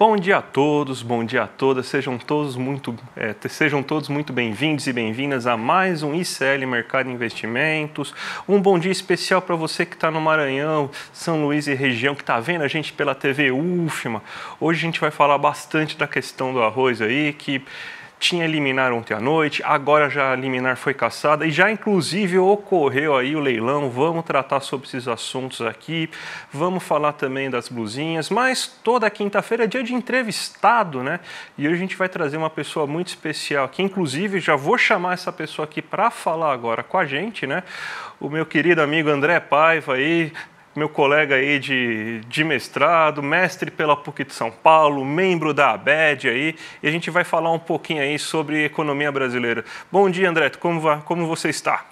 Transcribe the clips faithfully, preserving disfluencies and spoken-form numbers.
Bom dia a todos, bom dia a todas, sejam todos muito, é, sejam todos muito bem-vindos e bem-vindas a mais um I C L Mercado de Investimentos. Um bom dia especial para você que está no Maranhão, São Luís e região, que está vendo a gente pela T V U F M A. Hoje a gente vai falar bastante da questão do arroz aí, que tinha liminar ontem à noite, agora já a liminar foi cassada e já inclusive ocorreu aí o leilão. Vamos tratar sobre esses assuntos aqui, vamos falar também das blusinhas, mas toda quinta-feira é dia de entrevistado, né? E hoje a gente vai trazer uma pessoa muito especial aqui, inclusive já vou chamar essa pessoa aqui para falar agora com a gente, né? O meu querido amigo André Paiva aí, meu colega aí de, de mestrado, mestre pela P U C de São Paulo, membro da ABED aí, e a gente vai falar um pouquinho aí sobre economia brasileira. Bom dia, André, como, vai, como você está?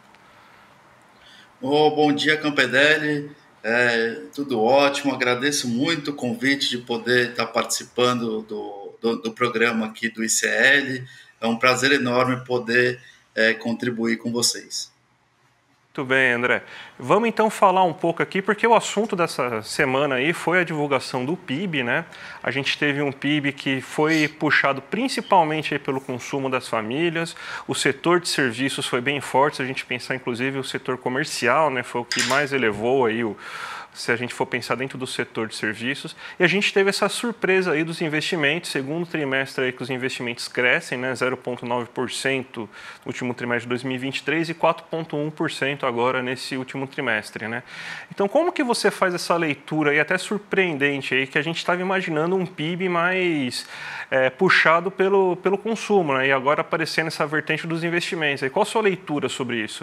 Oh, bom dia, Campedelli, é, tudo ótimo, agradeço muito o convite de poder estar participando do, do, do programa aqui do I C L, é um prazer enorme poder é, contribuir com vocês. Muito bem, André. Vamos então falar um pouco aqui, porque o assunto dessa semana aí foi a divulgação do P I B, né? A gente teve um P I B que foi puxado principalmente aí pelo consumo das famílias, o setor de serviços foi bem forte, se a gente pensar inclusive o setor comercial, né? Foi o que mais elevou aí o... se a gente for pensar dentro do setor de serviços, e a gente teve essa surpresa aí dos investimentos, segundo trimestre aí que os investimentos crescem, né, zero vírgula nove por cento no último trimestre de dois mil e vinte e três e quatro vírgula um por cento agora nesse último trimestre, né? Então, como que você faz essa leitura aí, até surpreendente aí, que a gente estava imaginando um P I B mais é, puxado pelo, pelo consumo, né, e agora aparecendo essa vertente dos investimentos. Aí, qual a sua leitura sobre isso?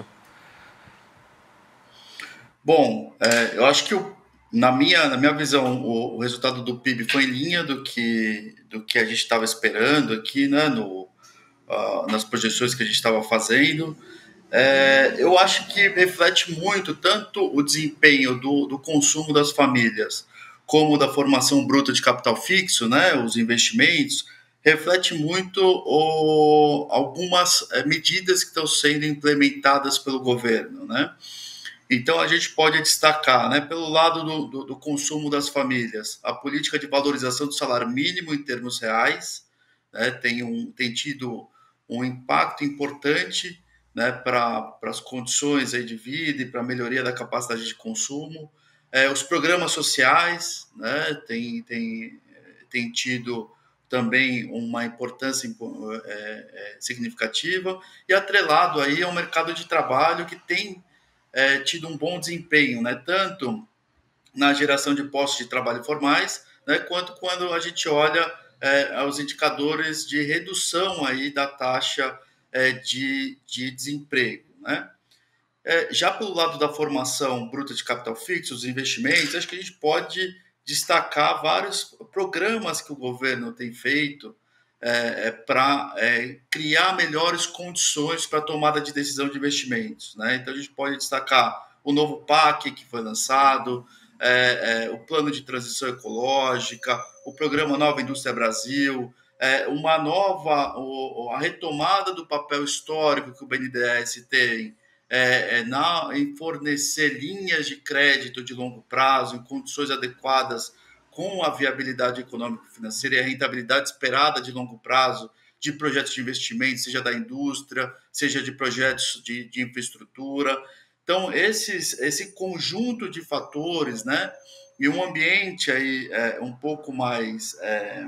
Bom, é, eu acho que o, na, minha, na minha visão o, o resultado do P I B foi em linha do que, do que a gente estava esperando aqui, né, no, uh, nas projeções que a gente estava fazendo. É, eu acho que reflete muito tanto o desempenho do, do consumo das famílias como da formação bruta de capital fixo, né, os investimentos, reflete muito o, algumas é, medidas que estão sendo implementadas pelo governo, né? Então, a gente pode destacar, né, pelo lado do, do, do consumo das famílias, a política de valorização do salário mínimo em termos reais, né, tem, um, tem tido um impacto importante, né, para as condições aí de vida e para a melhoria da capacidade de consumo. É, os programas sociais, né, tem, tem, tem tido também uma importância é, é, significativa, e atrelado aí ao mercado de trabalho que tem é, tido um bom desempenho, né, tanto na geração de postos de trabalho formais, né, quanto quando a gente olha é, os indicadores de redução aí da taxa é, de, de desemprego, né? É, já pelo lado da formação bruta de capital fixo, os investimentos, acho que a gente pode destacar vários programas que o governo tem feito é, é, para é, criar melhores condições para a tomada de decisão de investimentos, né? Então, a gente pode destacar o novo P A C que foi lançado, é, é, o plano de transição ecológica, o programa Nova Indústria Brasil, é, uma nova, o, a retomada do papel histórico que o B N D E S tem é, é, na, em fornecer linhas de crédito de longo prazo em condições adequadas com a viabilidade econômica e financeira e a rentabilidade esperada de longo prazo de projetos de investimento, seja da indústria, seja de projetos de, de infraestrutura. Então, esses, esse conjunto de fatores, né, e um ambiente aí, é, um pouco mais é,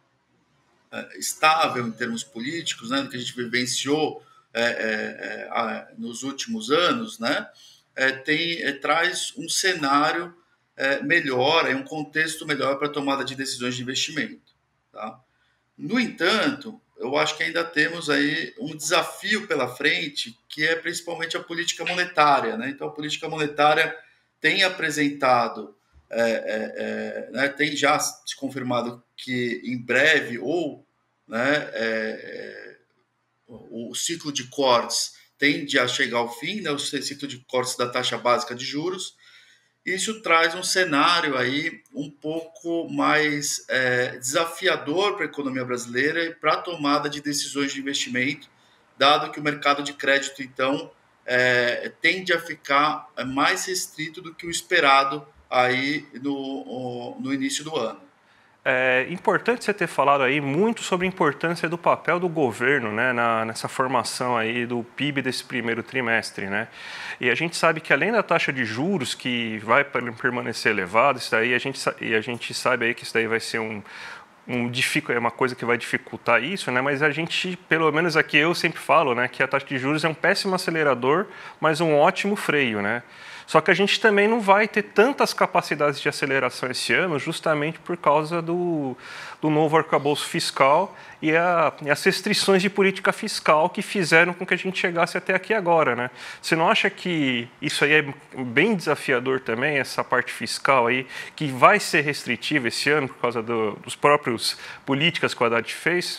é, estável em termos políticos, né, que a gente vivenciou é, é, é, nos últimos anos, né, é, tem, é, traz um cenário é, melhor, é um contexto melhor para a tomada de decisões de investimento. Tá? No entanto, eu acho que ainda temos aí um desafio pela frente, que é principalmente a política monetária, né? Então, a política monetária tem apresentado, é, é, é, né, tem já se confirmado que em breve, ou né, é, o, o ciclo de cortes tende a chegar ao fim, né, o ciclo de cortes da taxa básica de juros. Isso traz um cenário aí um pouco mais é, desafiador para a economia brasileira e para a tomada de decisões de investimento, dado que o mercado de crédito, então, é, tende a ficar mais restrito do que o esperado aí no, no início do ano. É importante você ter falado aí muito sobre a importância do papel do governo, né, na, nessa formação aí do P I B desse primeiro trimestre, né? E a gente sabe que além da taxa de juros que vai permanecer elevada, isso daí a gente, e a gente sabe aí que isso daí vai ser um Um, é uma coisa que vai dificultar isso, né? Mas a gente, pelo menos aqui eu sempre falo, né, que a taxa de juros é um péssimo acelerador, mas um ótimo freio, né? Só que a gente também não vai ter tantas capacidades de aceleração esse ano, justamente por causa do, do novo arcabouço fiscal e, a, e as restrições de política fiscal que fizeram com que a gente chegasse até aqui agora, né? Você não acha que isso aí é bem desafiador também, essa parte fiscal aí, que vai ser restritiva esse ano por causa do, dos próprios políticas que o Haddad fez?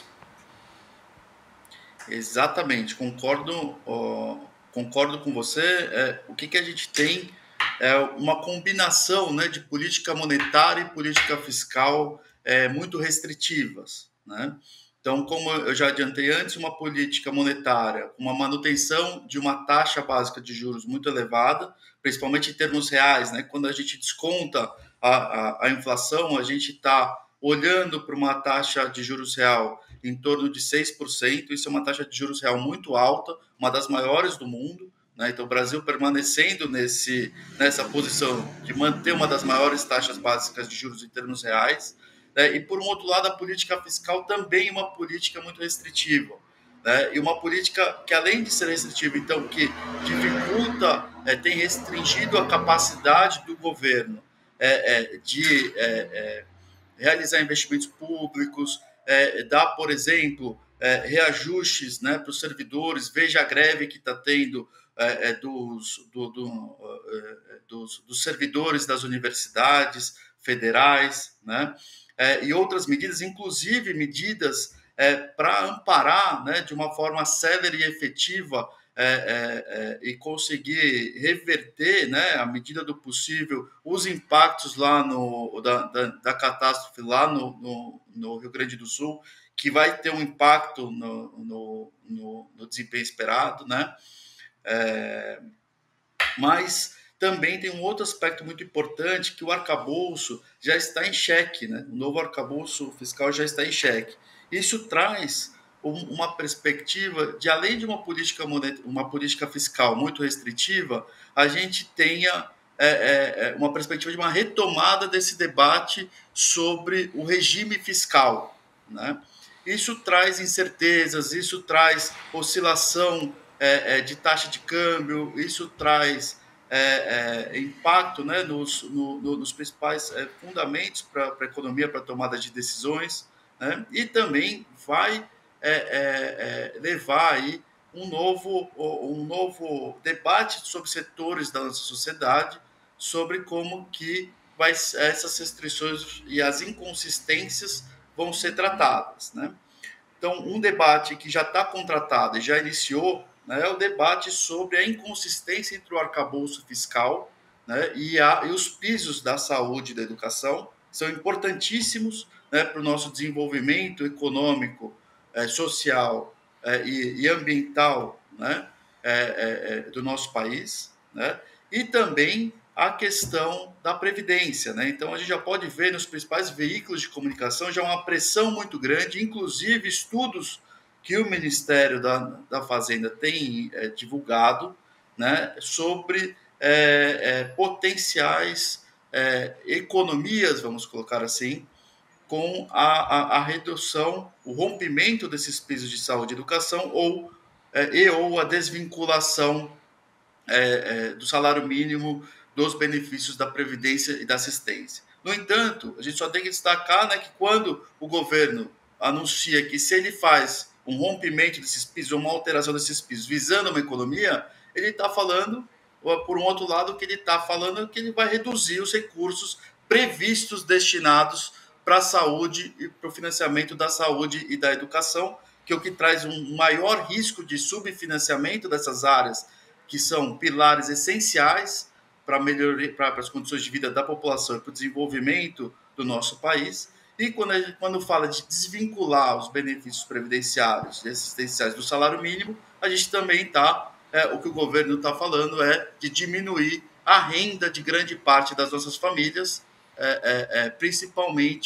Exatamente, concordo, ó, concordo com você. É, o que, que a gente tem é uma combinação, né, de política monetária e política fiscal é, muito restritivas, né? Então, como eu já adiantei antes, uma política monetária, uma manutenção de uma taxa básica de juros muito elevada, principalmente em termos reais, né? Quando a gente desconta a, a, a inflação, a gente está olhando para uma taxa de juros real em torno de seis por cento. Isso é uma taxa de juros real muito alta, uma das maiores do mundo, né? Então, o Brasil permanecendo nesse, nessa posição de manter uma das maiores taxas básicas de juros em termos reais, né? E, por um outro lado, a política fiscal também é uma política muito restritiva, né? E uma política que, além de ser restritiva, então, que dificulta, é, tem restringido a capacidade do governo é, é, de é, é, realizar investimentos públicos, é, dar, por exemplo, é, reajustes, né, para os servidores. Veja a greve que está tendo é, é, dos, do, do, é, dos, dos servidores das universidades federais, né, é, e outras medidas, inclusive medidas é, para amparar, né, de uma forma célere e efetiva é, é, é, e conseguir reverter, né, à medida do possível, os impactos lá no, da, da, da catástrofe lá no, no, no Rio Grande do Sul, que vai ter um impacto no, no, no, no desempenho esperado, né? É, mas também tem um outro aspecto muito importante, que o arcabouço já está em xeque, né? O novo arcabouço fiscal já está em xeque. Isso traz uma perspectiva de, além de uma política, uma política fiscal muito restritiva, a gente tenha é, é, uma perspectiva de uma retomada desse debate sobre o regime fiscal, né? Isso traz incertezas, isso traz oscilação é, é, de taxa de câmbio, isso traz é, é, impacto, né, nos, no, nos principais é, fundamentos para a economia, para a tomada de decisões, né? E também vai é, é, é, levar aí um novo, um novo debate sobre setores da nossa sociedade, sobre como que vai, essas restrições e as inconsistências vão ser tratadas, né? Então, um debate que já está contratado e já iniciou, né, é o debate sobre a inconsistência entre o arcabouço fiscal, né, e, a, e os pisos da saúde e da educação, que são importantíssimos, né, para o nosso desenvolvimento econômico, é, social é, e, e ambiental, né, é, é, do nosso país, né, e também a questão da previdência, né? Então, a gente já pode ver nos principais veículos de comunicação já uma pressão muito grande, inclusive estudos que o Ministério da, da Fazenda tem é, divulgado, né, sobre é, é, potenciais é, economias, vamos colocar assim, com a, a, a redução, o rompimento desses pisos de saúde e educação, ou, é, e ou a desvinculação é, é, do salário mínimo dos benefícios da Previdência e da assistência. No entanto, a gente só tem que destacar, né, que quando o governo anuncia que, se ele faz um rompimento desses pisos, uma alteração desses pisos, visando uma economia, ele está falando, por um outro lado, que ele está falando que ele vai reduzir os recursos previstos destinados para a saúde e para o financiamento da saúde e da educação, que é o que traz um maior risco de subfinanciamento dessas áreas, que são pilares essenciais para melhorar para as condições de vida da população e para o desenvolvimento do nosso país. E quando, a gente, quando fala de desvincular os benefícios previdenciários e assistenciais do salário mínimo, a gente também está, é, o que o governo está falando é de diminuir a renda de grande parte das nossas famílias, é, é, é, principalmente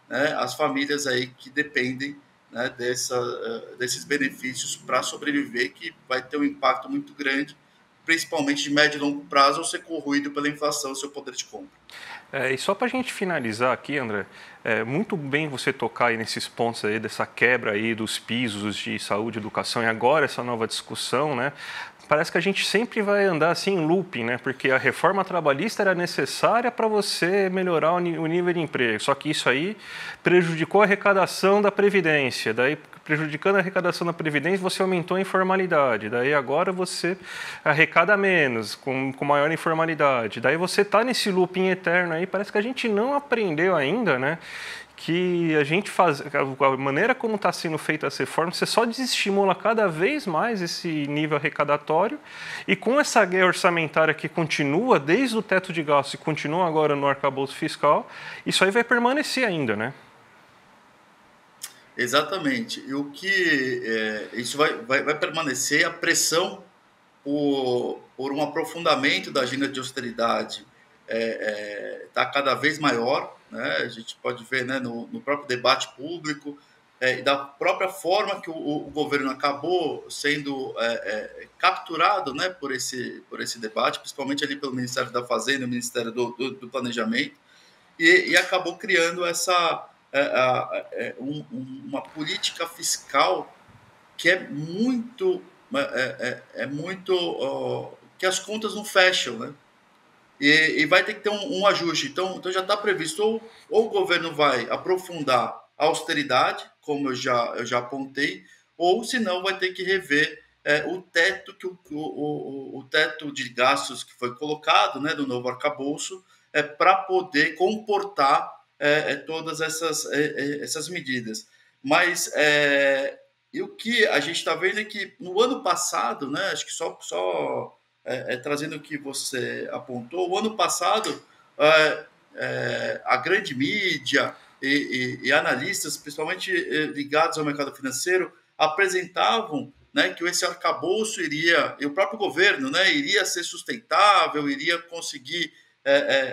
né, as famílias aí que dependem, né, dessa, desses benefícios para sobreviver, que vai ter um impacto muito grande, principalmente de médio e longo prazo, ao ser corroído pela inflação, seu poder de compra. É, e só para a gente finalizar aqui, André, é muito bem você tocar aí nesses pontos aí dessa quebra aí dos pisos de saúde e educação e agora essa nova discussão, né? Parece que a gente sempre vai andar assim em looping, né? Porque a reforma trabalhista era necessária para você melhorar o nível de emprego. Só que isso aí prejudicou a arrecadação da Previdência. Daí, prejudicando a arrecadação da Previdência, você aumentou a informalidade. Daí agora você arrecada menos, com, com maior informalidade. Daí você está nesse looping eterno aí. Parece que a gente não aprendeu ainda, né? Que a gente faz, a maneira como está sendo feita essa reforma, você só desestimula cada vez mais esse nível arrecadatório e com essa guerra orçamentária que continua desde o teto de gastos e continua agora no arcabouço fiscal, isso aí vai permanecer ainda, né? Exatamente. E o que é, isso vai, vai, vai permanecer a pressão por, por um aprofundamento da agenda de austeridade está é, é, tá cada vez maior, né? A gente pode ver, né, no, no próprio debate público é, e da própria forma que o, o governo acabou sendo é, é, capturado, né, por esse, por esse debate, principalmente ali pelo Ministério da Fazenda, o Ministério do, do, do Planejamento, e, e acabou criando essa é, é, um, uma política fiscal que é muito é, é, é muito ó, que as contas não fecham, né? E, e vai ter que ter um, um ajuste. Então, então já está previsto ou, ou o governo vai aprofundar a austeridade, como eu já eu já apontei, ou se não vai ter que rever é, o teto que o, o, o, o teto de gastos que foi colocado, né, do novo arcabouço, é para poder comportar é, é, todas essas é, é, essas medidas. Mas é, e o que a gente está vendo é que no ano passado, né, acho que só só é, é, trazendo o que você apontou, o ano passado é, é, a grande mídia e, e, e analistas, principalmente ligados ao mercado financeiro, apresentavam, né, que esse arcabouço iria, e o próprio governo, né, iria ser sustentável, iria conseguir é,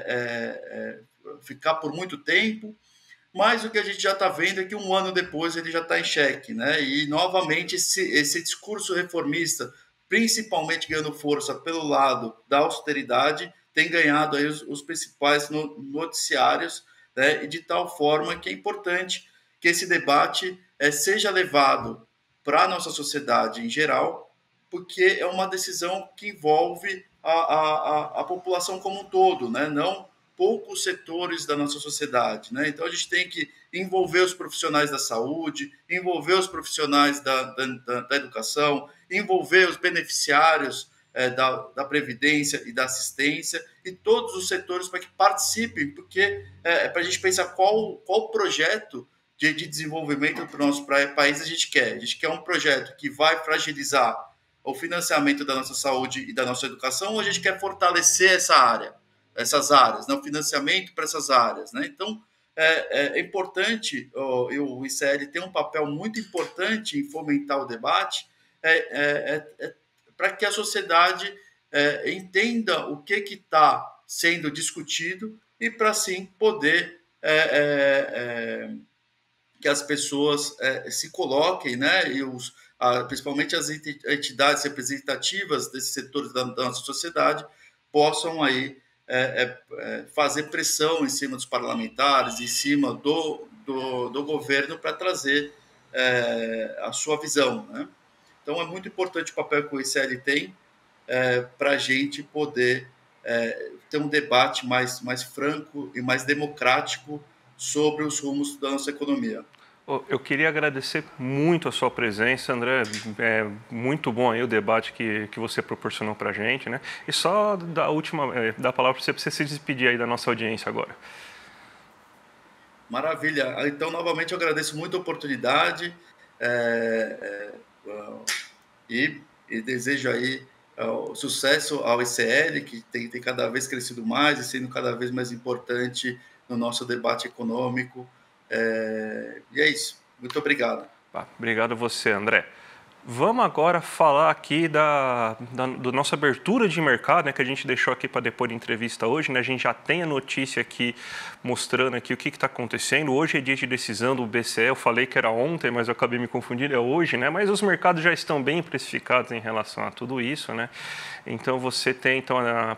é, é, ficar por muito tempo, mas o que a gente já está vendo é que um ano depois ele já está em xeque, né? E novamente esse, esse discurso reformista, principalmente ganhando força pelo lado da austeridade, tem ganhado aí os, os principais noticiários, né? E de tal forma que é importante que esse debate é, seja levado para a nossa sociedade em geral, porque é uma decisão que envolve a, a, a população como um todo, né? Não poucos setores da nossa sociedade, né? Então a gente tem que envolver os profissionais da saúde, envolver os profissionais da, da, da educação, envolver os beneficiários é, da, da previdência e da assistência e todos os setores para que participem, porque é, para a gente pensar qual qual projeto de, de desenvolvimento para o nosso país a gente quer. A gente quer um projeto que vai fragilizar o financiamento da nossa saúde e da nossa educação, ou a gente quer fortalecer essa área? Essas áreas, né? O financiamento para essas áreas, né? Então é, é importante, ó, o I C L tem um papel muito importante em fomentar o debate, é, é, é, é para que a sociedade é, entenda o que está sendo discutido e para assim poder é, é, é, que as pessoas é, se coloquem, né? E os, a, principalmente as entidades representativas desses setores da, da nossa sociedade possam aí é, é, fazer pressão em cima dos parlamentares, em cima do, do, do governo para trazer é, a sua visão, né? Então é muito importante o papel que o I C L tem é, para a gente poder é, ter um debate mais, mais franco e mais democrático sobre os rumos da nossa economia. Eu queria agradecer muito a sua presença, André. É muito bom aí o debate que, que você proporcionou para a gente, né? E só da última, é, dar a palavra para você, para você se despedir aí da nossa audiência agora. Maravilha. Então, novamente, eu agradeço muito a oportunidade é, é, e, e desejo aí uh, sucesso ao I C L, que tem, tem cada vez crescido mais e sendo cada vez mais importante no nosso debate econômico. É, e é isso. Muito obrigado. Obrigado a você, André. Vamos agora falar aqui da, da, da nossa abertura de mercado, né, que a gente deixou aqui para depois de entrevista hoje, né? A gente já tem a notícia aqui mostrando aqui o que está acontecendo. Hoje é dia de decisão do B C E, eu falei que era ontem, mas eu acabei me confundindo, é hoje, né? Mas os mercados já estão bem precificados em relação a tudo isso, né? Então você tem então, a,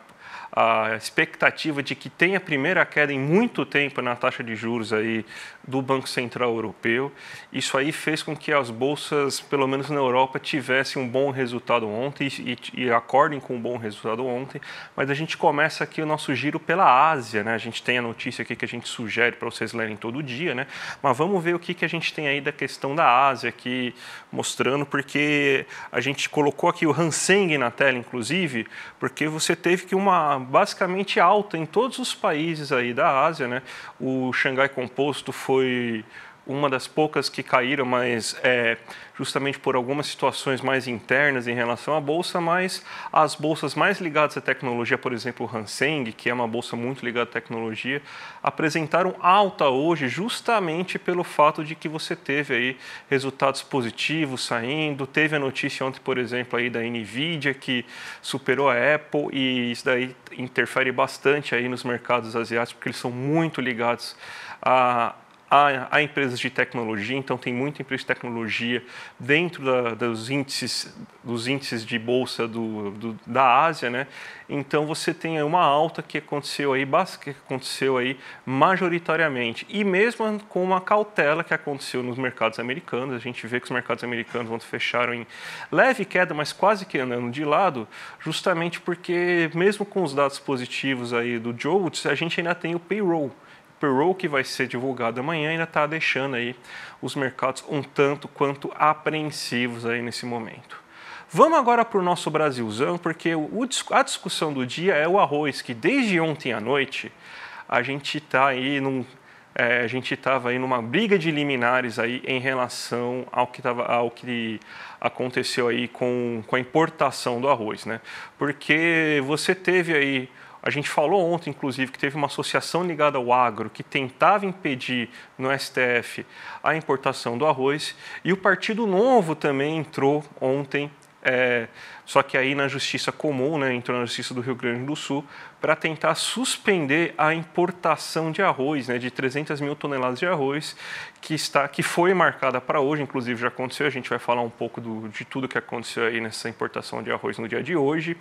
a expectativa de que tenha a primeira queda em muito tempo na taxa de juros aí do Banco Central Europeu. Isso aí fez com que as bolsas, pelo menos na Europa, tivessem um bom resultado ontem e, e acordem com um bom resultado ontem. Mas a gente começa aqui o nosso giro pela Ásia, né? A gente tem a notícia aqui que a gente sugere para vocês lerem todo dia, né? Mas vamos ver o que, que a gente tem aí da questão da Ásia aqui mostrando, porque a gente colocou aqui o Hang Seng na tela, inclusive, porque você teve que uma basicamente alta em todos os países aí da Ásia, né? O Xangai Composto foi foi uma das poucas que caíram, mas é, justamente por algumas situações mais internas em relação à bolsa, mas as bolsas mais ligadas à tecnologia, por exemplo, o Hang Seng, que é uma bolsa muito ligada à tecnologia, apresentaram alta hoje justamente pelo fato de que você teve aí resultados positivos saindo, teve a notícia ontem, por exemplo, aí da Nvidia, que superou a Apple, e isso daí interfere bastante aí nos mercados asiáticos, porque eles são muito ligados a Há, há empresas de tecnologia, então tem muita empresa de tecnologia dentro da, dos, índices, dos índices de bolsa do, do, da Ásia, né? Então você tem uma alta que aconteceu aí, que aconteceu aí majoritariamente, e mesmo com uma cautela que aconteceu nos mercados americanos. A gente vê que os mercados americanos ontem fecharam em leve queda, mas quase que andando de lado, justamente porque mesmo com os dados positivos aí do Jolts, a gente ainda tem o payroll. Payroll que vai ser divulgado amanhã ainda está deixando aí os mercados um tanto quanto apreensivos aí nesse momento. Vamos agora para o nosso Brasilzão, porque o, a discussão do dia é o arroz, que desde ontem à noite a gente está aí num, é, a gente estava aí numa briga de liminares aí em relação ao que, tava, ao que aconteceu aí com, com a importação do arroz, né? Porque você teve aí a gente falou ontem, inclusive, que teve uma associação ligada ao agro que tentava impedir no S T F a importação do arroz, e o Partido Novo também entrou ontem, é, só que aí na Justiça Comum, né, entrou na Justiça do Rio Grande do Sul, para tentar suspender a importação de arroz, né, de trezentas mil toneladas de arroz, que, está, que foi marcada para hoje, inclusive já aconteceu, a gente vai falar um pouco do, de tudo que aconteceu aí nessa importação de arroz no dia de hoje.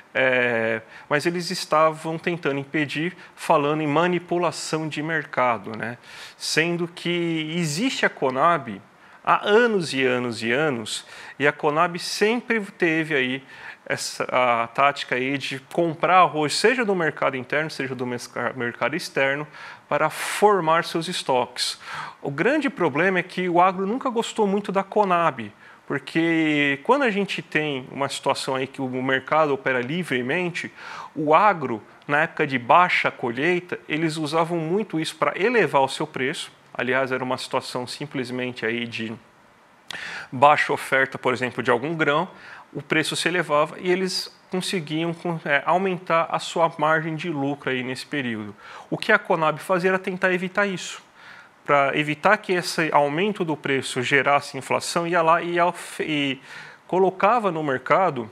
É, mas eles estavam tentando impedir, falando em manipulação de mercado, né? Sendo que existe a Conab há anos e anos e anos, e a Conab sempre teve aí essa a tática aí de comprar arroz, seja do mercado interno, seja do mercado externo, para formar seus estoques. O grande problema é que o agro nunca gostou muito da Conab, porque quando a gente tem uma situação aí que o mercado opera livremente, o agro, na época de baixa colheita, eles usavam muito isso para elevar o seu preço. Aliás, era uma situação simplesmente aí de baixa oferta, por exemplo, de algum grão, o preço se elevava e eles conseguiam é, aumentar a sua margem de lucro aí nesse período. O que a Conab fazia era tentar evitar isso. Para evitar que esse aumento do preço gerasse inflação, ia lá e, e colocava no mercado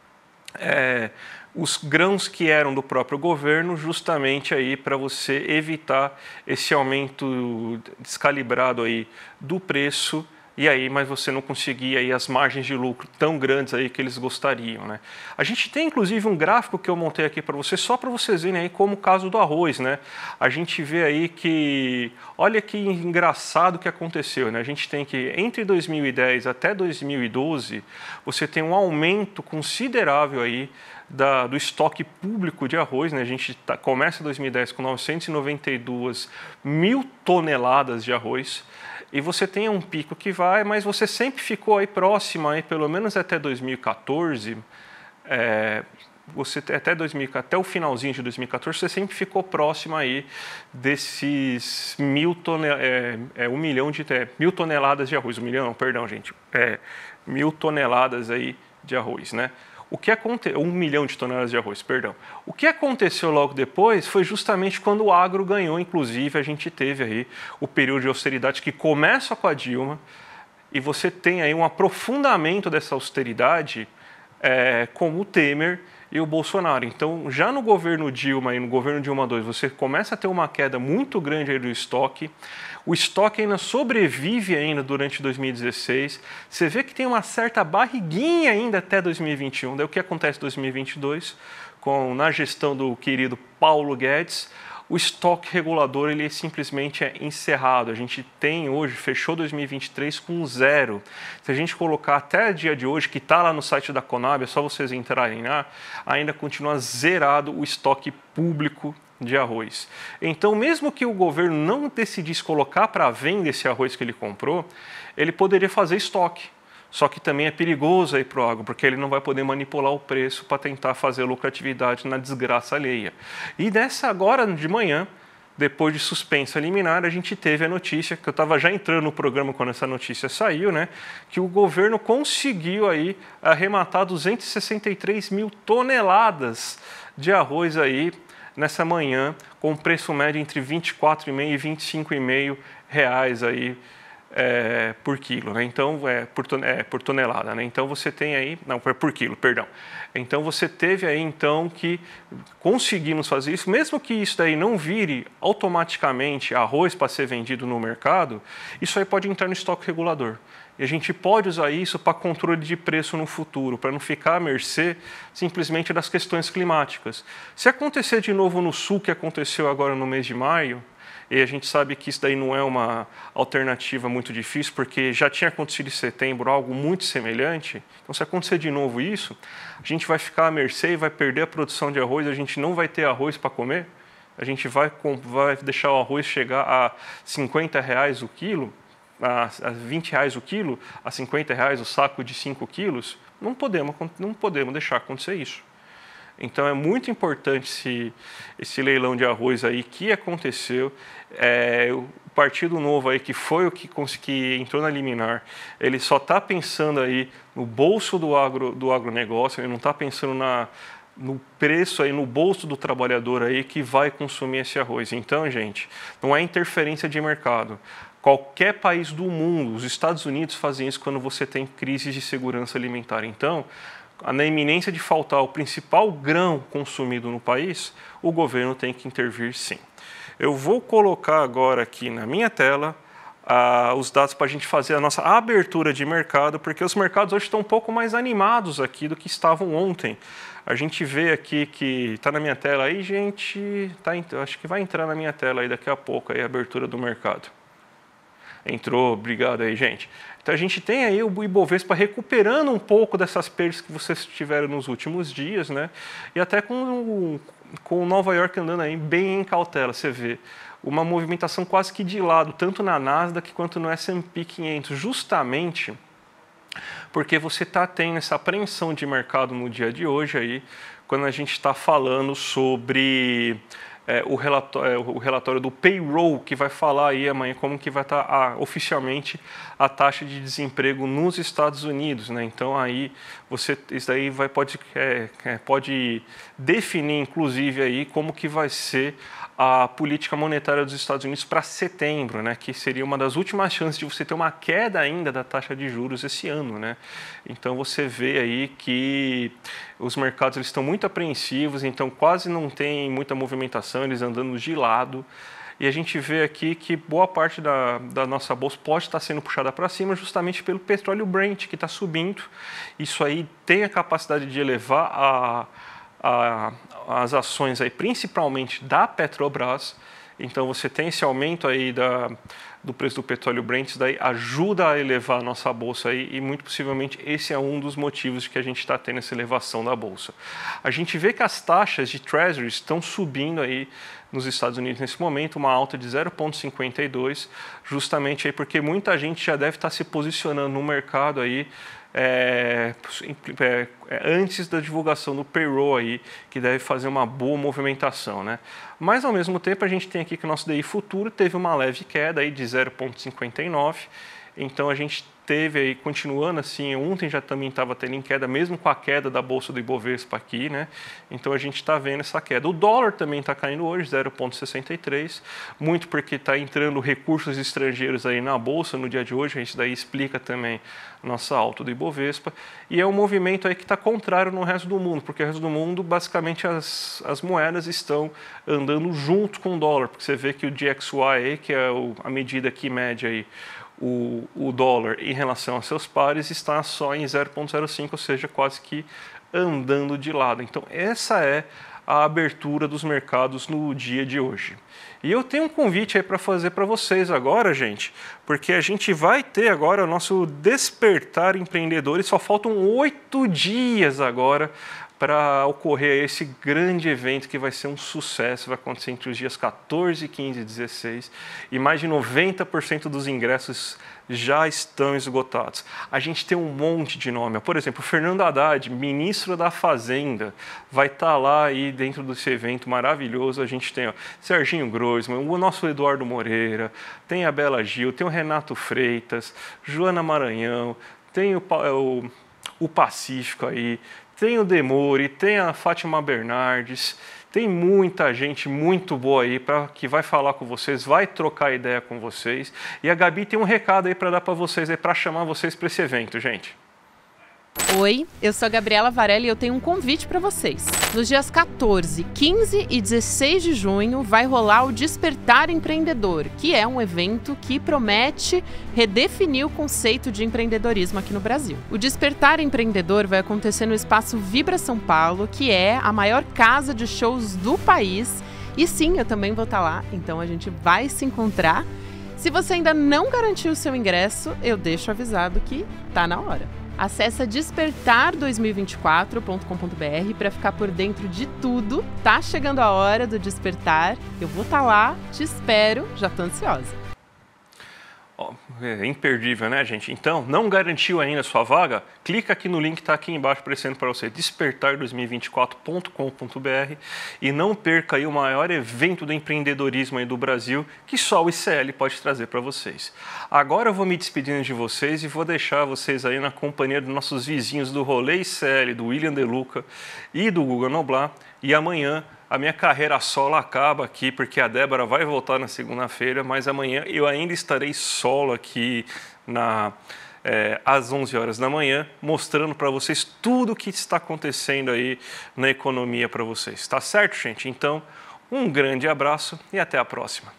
é, os grãos que eram do próprio governo, justamente aí para você evitar esse aumento descalibrado aí do preço. E aí, mas você não conseguia aí as margens de lucro tão grandes aí que eles gostariam, né? A gente tem inclusive um gráfico que eu montei aqui para vocês, só para vocês verem aí como o caso do arroz, né? A gente vê aí que, olha que engraçado que aconteceu, né? A gente tem que entre dois mil e dez até dois mil e doze, você tem um aumento considerável aí Da, do estoque público de arroz, né? A gente tá, começa dois mil e dez com novecentas e noventa e duas mil toneladas de arroz, e você tem um pico que vai, mas você sempre ficou aí próximo, aí, pelo menos até dois mil e quatorze, é, você até, dois mil, até o finalzinho de dois mil e quatorze, você sempre ficou próximo aí desses mil, tonel, é, é, um milhão de, é, mil toneladas de arroz, um milhão, não, perdão, gente, é, mil toneladas aí de arroz, né? O que aconteceu, um milhão de toneladas de arroz, perdão. O que aconteceu logo depois foi justamente quando o agro ganhou, inclusive a gente teve aí o período de austeridade que começa com a Dilma, e você tem aí um aprofundamento dessa austeridade é, como o Temer e o Bolsonaro. Então, já no governo Dilma e no governo Dilma dois, você começa a ter uma queda muito grande aí do estoque. O estoque ainda sobrevive ainda durante dois mil e dezesseis. Você vê que tem uma certa barriguinha ainda até dois mil e vinte e um. Daí o que acontece em dois mil e vinte e dois, com, na gestão do querido Paulo Guedes, o estoque regulador ele simplesmente é encerrado. A gente tem hoje, fechou dois mil e vinte e três com zero. Se a gente colocar até o dia de hoje, que está lá no site da Conab, é só vocês entrarem lá, ainda continua zerado o estoque público de arroz. Então, mesmo que o governo não decidisse colocar para venda esse arroz que ele comprou, ele poderia fazer estoque. Só que também é perigoso aí para o agro, porque ele não vai poder manipular o preço para tentar fazer lucratividade na desgraça alheia. E dessa agora de manhã, depois de suspensa liminar, a gente teve a notícia, que eu estava já entrando no programa quando essa notícia saiu, né, que o governo conseguiu aí arrematar duzentas e sessenta e três mil toneladas de arroz aí nessa manhã, com preço médio entre vinte e quatro reais e vinte e cinco reais reais aí, É, por quilo, né? Então é por, ton é por tonelada, né? Então você tem aí, não, é por quilo, perdão. Então você teve aí então que conseguimos fazer isso, mesmo que isso daí não vire automaticamente arroz para ser vendido no mercado, isso aí pode entrar no estoque regulador. E a gente pode usar isso para controle de preço no futuro, para não ficar à mercê simplesmente das questões climáticas. Se acontecer de novo no sul, que aconteceu agora no mês de maio, e a gente sabe que isso daí não é uma alternativa muito difícil, porque já tinha acontecido em setembro algo muito semelhante. Então, se acontecer de novo isso, a gente vai ficar à mercê e vai perder a produção de arroz, a gente não vai ter arroz para comer, a gente vai, vai deixar o arroz chegar a cinquenta reais o quilo, a vinte reais o quilo, a cinquenta reais o saco de cinco quilos. Não podemos, não podemos deixar acontecer isso. Então é muito importante esse, esse leilão de arroz aí que aconteceu. É, o Partido Novo aí, que foi o que, que entrou na liminar, ele só está pensando aí no bolso do, agro, do agronegócio, ele não está pensando na, no preço aí, no bolso do trabalhador aí que vai consumir esse arroz. Então, gente, não é interferência de mercado. Qualquer país do mundo, os Estados Unidos fazem isso quando você tem crises de segurança alimentar. Então, na iminência de faltar o principal grão consumido no país, o governo tem que intervir sim. Eu vou colocar agora aqui na minha tela ah, os dados para a gente fazer a nossa abertura de mercado, porque os mercados hoje estão um pouco mais animados aqui do que estavam ontem. A gente vê aqui que está na minha tela aí, gente, tá, acho que vai entrar na minha tela aí daqui a pouco aí a abertura do mercado. Entrou, obrigado aí, gente. Então a gente tem aí o Ibovespa recuperando um pouco dessas perdas que vocês tiveram nos últimos dias, né? E até com, com Nova York andando aí bem em cautela, você vê uma movimentação quase que de lado, tanto na Nasdaq quanto no S and P quinhentos, justamente porque você está tendo essa apreensão de mercado no dia de hoje aí, quando a gente está falando sobre É, o, relatório, é, o relatório do payroll, que vai falar aí amanhã como que vai estar tá, oficialmente a taxa de desemprego nos Estados Unidos, né? Então aí você isso daí vai pode é, é, pode definir inclusive aí como que vai ser a política monetária dos Estados Unidos para setembro, né? Que seria uma das últimas chances de você ter uma queda ainda da taxa de juros esse ano, né? Então você vê aí que os mercados eles estão muito apreensivos, então quase não tem muita movimentação, eles andando de lado. E a gente vê aqui que boa parte da, da nossa bolsa pode estar sendo puxada para cima justamente pelo petróleo Brent, que está subindo. Isso aí tem a capacidade de elevar a, a, as ações, aí, principalmente da Petrobras. Então você tem esse aumento aí da, do preço do petróleo Brent, isso daí ajuda a elevar a nossa bolsa aí, e muito possivelmente esse é um dos motivos de que a gente está tendo essa elevação da bolsa. A gente vê que as taxas de Treasury estão subindo aí nos Estados Unidos nesse momento, uma alta de zero vírgula cinquenta e dois, justamente aí porque muita gente já deve estar se posicionando no mercado aí É, é, antes da divulgação do payroll aí, que deve fazer uma boa movimentação, né? Mas ao mesmo tempo a gente tem aqui que o nosso D I futuro teve uma leve queda aí de zero vírgula cinquenta e nove, Então a gente teve aí, continuando assim, ontem já também estava tendo em queda, mesmo com a queda da bolsa do Ibovespa aqui, né? Então a gente está vendo essa queda. O dólar também está caindo hoje, zero vírgula sessenta e três, muito porque está entrando recursos estrangeiros aí na bolsa no dia de hoje, a gente daí explica também nossa alta do Ibovespa, e é um movimento aí que está contrário no resto do mundo, porque o resto do mundo, basicamente, as, as moedas estão andando junto com o dólar, porque você vê que o D X Y aí, que é o, a medida que mede aí O, o dólar em relação a seus pares, está só em zero vírgula zero cinco, ou seja, quase que andando de lado. Então, essa é a abertura dos mercados no dia de hoje. E eu tenho um convite aí para fazer para vocês agora, gente, porque a gente vai ter agora o nosso Despertar Empreendedores, só faltam oito dias agora para ocorrer esse grande evento que vai ser um sucesso, vai acontecer entre os dias quatorze, quinze e dezesseis, e mais de noventa por cento dos ingressos já estão esgotados. A gente tem um monte de nome, por exemplo, o Fernando Haddad, ministro da Fazenda, vai estar lá aí dentro desse evento maravilhoso. A gente tem ó, Serginho Groisman, o nosso Eduardo Moreira, tem a Bela Gil, tem o Renato Freitas, Joana Maranhão, tem o, o, o Pacífico aí, tem o Demore, tem a Fátima Bernardes, tem muita gente muito boa aí pra, que vai falar com vocês, vai trocar ideia com vocês. E a Gabi tem um recado aí para dar para vocês, para chamar vocês para esse evento, gente. Oi, eu sou a Gabriela Varela e eu tenho um convite para vocês. Nos dias quatorze, quinze e dezesseis de junho vai rolar o Despertar Empreendedor, que é um evento que promete redefinir o conceito de empreendedorismo aqui no Brasil. O Despertar Empreendedor vai acontecer no espaço Vibra São Paulo, que é a maior casa de shows do país. E sim, eu também vou estar lá, então a gente vai se encontrar. Se você ainda não garantiu o seu ingresso, eu deixo avisado que tá na hora. Acesse despertar dois mil e vinte e quatro ponto com ponto br para ficar por dentro de tudo. Tá chegando a hora do despertar. Eu vou estar lá, te espero, já tô ansiosa. Oh, é imperdível, né, gente? Então, não garantiu ainda a sua vaga? Clica aqui no link que está aqui embaixo aparecendo para você, despertar dois mil e vinte e quatro ponto com ponto br, e não perca aí o maior evento do empreendedorismo aí do Brasil, que só o I C L pode trazer para vocês. Agora eu vou me despedindo de vocês e vou deixar vocês aí na companhia dos nossos vizinhos do Rolê I C L, do William De Luca e do Guga Noblar, e amanhã a minha carreira solo acaba aqui, porque a Débora vai voltar na segunda-feira, mas amanhã eu ainda estarei solo aqui na, é, às onze horas da manhã, mostrando para vocês tudo o que está acontecendo aí na economia para vocês. Tá certo, gente? Então, um grande abraço e até a próxima.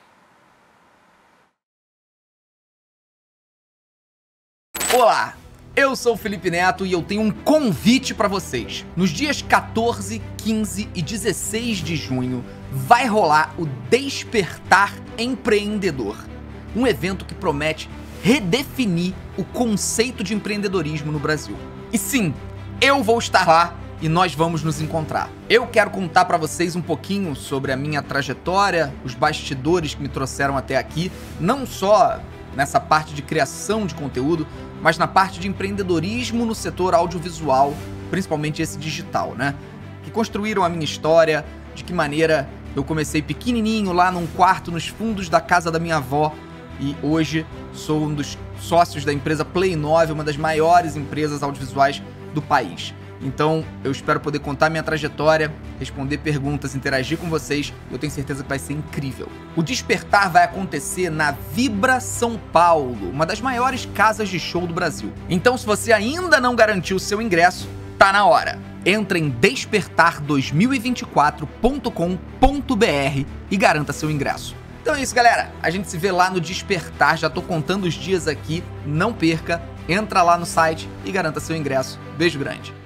Olá! Eu sou o Felipe Neto e eu tenho um convite para vocês. Nos dias quatorze, quinze e dezesseis de junho vai rolar o Despertar Empreendedor, um evento que promete redefinir o conceito de empreendedorismo no Brasil. E sim, eu vou estar lá e nós vamos nos encontrar. Eu quero contar para vocês um pouquinho sobre a minha trajetória, os bastidores que me trouxeram até aqui, não só nessa parte de criação de conteúdo, mas na parte de empreendedorismo no setor audiovisual, principalmente esse digital, né? Que construíram a minha história, de que maneira eu comecei pequenininho lá num quarto nos fundos da casa da minha avó e hoje sou um dos sócios da empresa Play nove, uma das maiores empresas audiovisuais do país. Então, eu espero poder contar minha trajetória, responder perguntas, interagir com vocês. Eu tenho certeza que vai ser incrível. O Despertar vai acontecer na Vibra São Paulo, uma das maiores casas de show do Brasil. Então, se você ainda não garantiu o seu ingresso, tá na hora. Entra em despertar dois mil e vinte e quatro ponto com ponto br e garanta seu ingresso. Então é isso, galera. A gente se vê lá no Despertar. Já tô contando os dias aqui. Não perca. Entra lá no site e garanta seu ingresso. Beijo grande.